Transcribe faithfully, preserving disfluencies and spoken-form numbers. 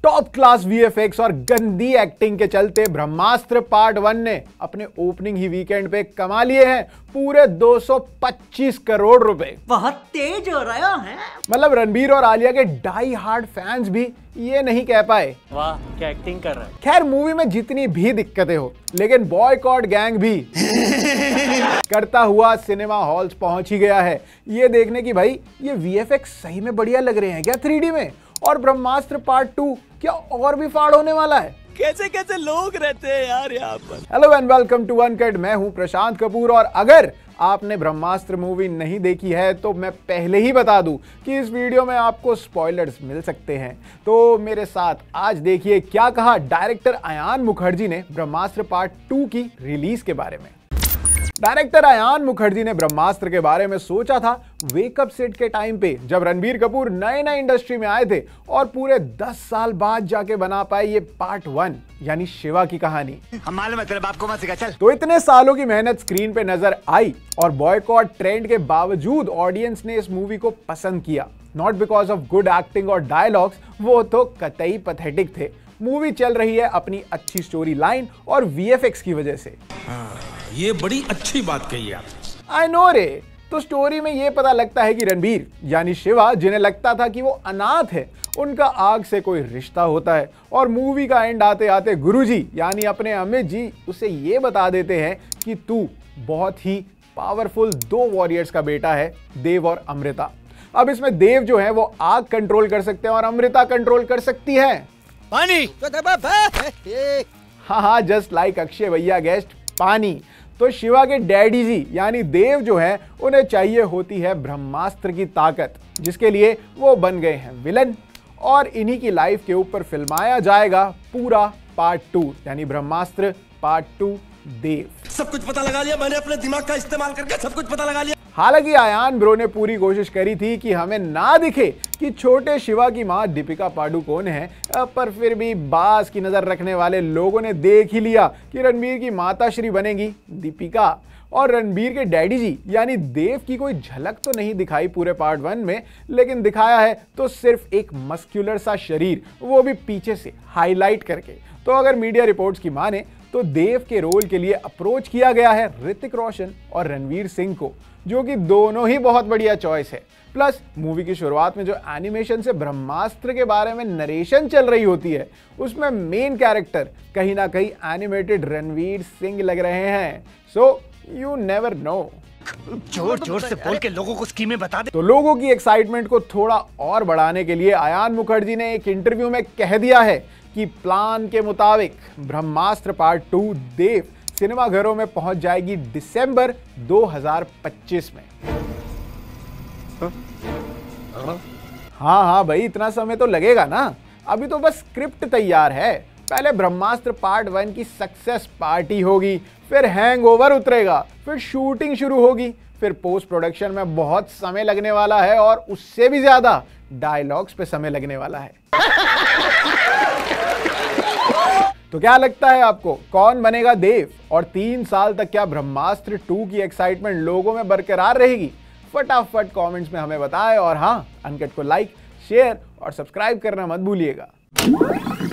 Top class VFX और गंदी acting के चलते ब्रह्मास्त्र पार्ट वन ने अपने ओपनिंग ही वीकेंड पे कमा लिए हैं पूरे दो सौ पच्चीस करोड़ रुपए। बहुत तेज हो रहा है। मतलब रणबीर और आलिया के डाई हार्ड फैंस भी ये नहीं कह पाए वाह क्या एक्टिंग कर रहा है। खैर मूवी में जितनी भी दिक्कतें हो, लेकिन बॉयकॉट गैंग भी करता हुआ सिनेमा हॉल्स पहुंच ही गया है ये देखने की भाई ये वीएफएक्स सही में बढ़िया लग रहे हैं क्या थ्री डी में, और ब्रह्मास्त्र पार्ट टू क्या और भी फाड़ होने वाला है। कैसे कैसे लोग रहते हैं यार यहाँ पर। Hello and welcome to uncut, मैं हूं प्रशांत कपूर। और अगर आपने ब्रह्मास्त्र मूवी नहीं देखी है तो मैं पहले ही बता दूं कि इस वीडियो में आपको स्पॉयलर्स मिल सकते हैं। तो मेरे साथ आज देखिए क्या कहा डायरेक्टर अयान मुखर्जी ने ब्रह्मास्त्र पार्ट टू की रिलीज के बारे में। डायरेक्टर अयान मुखर्जी ने ब्रह्मास्त्र के बारे में सोचा था वेकअप सेट के टाइम पे, जब रणबीर कपूर नए नए इंडस्ट्री में आए थे और पूरे दस साल बाद जाके बना पाए ये पार्ट वन यानी शिवा की कहानी। हम मालूम है तेरे बाप को मत सिखा चल। तो इतने सालों की मेहनत स्क्रीन पे नजर आई और बॉयकॉट ट्रेंड के बावजूद ऑडियंस ने इस मूवी को पसंद किया। Not because of good acting और डायलॉग्स, वो तो कतई पैथेटिक थे। मूवी चल रही है अपनी अच्छी स्टोरी लाइन और वीएफएक्स की वजह से। हाँ, ये बड़ी अच्छी बात कही आप। आई नो रे। तो स्टोरी में ये पता लगता है कि रणबीर यानी शिवा, जिन्हें लगता था कि वो अनाथ है, उनका आग से कोई रिश्ता होता है। और मूवी का एंड आते आते गुरुजी यानी अपने अमित जी उसे ये बता देते हैं कि तू बहुत ही पावरफुल दो वॉरियर्स का बेटा है, देव और अमृता। अब इसमें देव जो है वो आग कंट्रोल कर सकते हैं और अमृता कंट्रोल कर सकती है पानी। हाँ हाँ, जस्ट लाइक अक्षय भैया गेस्ट पानी। तो शिवा के डैडी जी यानी देव जो है उन्हें चाहिए होती है ब्रह्मास्त्र की ताकत, जिसके लिए वो बन गए हैं विलन। और इन्हीं की लाइफ के ऊपर फिल्माया जाएगा पूरा पार्ट टू यानी ब्रह्मास्त्र पार्ट टू देव। सब कुछ पता लगा लिया मैंने, अपने दिमाग का इस्तेमाल करके सब कुछ पता लगा लिया। हालांकि आयान ब्रो ने पूरी कोशिश करी थी कि हमें ना दिखे कि छोटे शिवा की मां दीपिका पादुकोण है, पर फिर भी बास की नजर रखने वाले लोगों ने देख ही लिया कि रणबीर की माताश्री बनेगी दीपिका। और रणबीर के डैडी जी यानी देव की कोई झलक तो नहीं दिखाई पूरे पार्ट वन में, लेकिन दिखाया है तो सिर्फ एक मस्क्यूलर सा शरीर, वो भी पीछे से हाईलाइट करके। तो अगर मीडिया रिपोर्ट्स की माने तो देव के रोल के लिए अप्रोच किया गया है ऋतिक रोशन और रणवीर सिंह को, जो कि दोनों ही बहुत बढ़िया चॉइस है। प्लस मूवी की शुरुआत में जो एनिमेशन से ब्रह्मास्त्र के बारे में नरेशन चल रही होती है, उसमें मेन कैरेक्टर कहीं ना कहीं एनिमेटेड रणवीर सिंह लग रहे हैं। So you never know. जोर जोर से बोल के लोगों को स्कीमें बता दे। तो लोगों की एक्साइटमेंट को थोड़ा और बढ़ाने के लिए अयान मुखर्जी ने एक इंटरव्यू में कह दिया है कि प्लान के मुताबिक ब्रह्मास्त्र पार्ट टू देव सिनेमाघरों में पहुंच जाएगी दिसंबर दो हज़ार पच्चीस में। हाँ हाँ भाई, इतना समय तो लगेगा ना, अभी तो बस स्क्रिप्ट तैयार है। पहले ब्रह्मास्त्र पार्ट वन की सक्सेस पार्टी होगी, फिर हैंगओवर उतरेगा, फिर शूटिंग शुरू होगी, फिर पोस्ट प्रोडक्शन में बहुत समय लगने वाला है और उससे भी ज्यादा डायलॉग्स पे समय लगने वाला है। तो क्या लगता है आपको, कौन बनेगा देव? और तीन साल तक क्या ब्रह्मास्त्र टू की एक्साइटमेंट लोगों में बरकरार रहेगी? फटाफट कमेंट्स में हमें बताएं। और हाँ, अनकट को लाइक, शेयर और सब्सक्राइब करना मत भूलिएगा।